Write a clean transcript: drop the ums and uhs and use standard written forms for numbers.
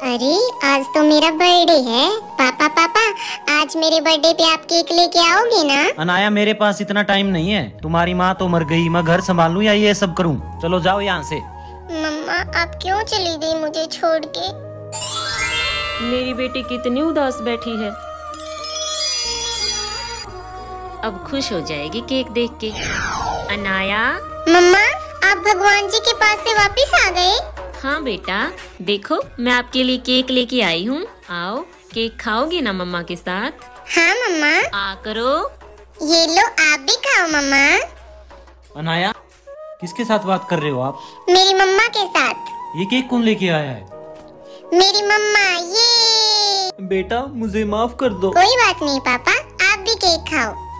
अरे आज तो मेरा बर्थडे है। पापा पापा, आज मेरे बर्थडे पे आप केक लेके आओगे ना? अनाया, मेरे पास इतना टाइम नहीं है। तुम्हारी माँ तो मर गई, मैं घर संभालूं या ये सब करूं? चलो जाओ यहाँ से। मम्मा आप क्यों चली गई मुझे छोड़ के? मेरी बेटी कितनी उदास बैठी है। अब खुश हो जाएगी केक देख के। अनाया। मम्मा आप भगवान जी के पास से वापस आ गए? हाँ बेटा, देखो मैं आपके लिए केक लेके आई हूँ। आओ, केक खाओगे ना मम्मा के साथ? हाँ मम्मा। आ करो। ये लो आप भी खाओ मम्मा। अनाया, किसके साथ बात कर रहे हो आप? मेरी मम्मा के साथ। ये केक कौन लेके आया है? मेरी मम्मा। ये बेटा मुझे माफ कर दो। कोई बात नहीं पापा, आप भी केक खाओ।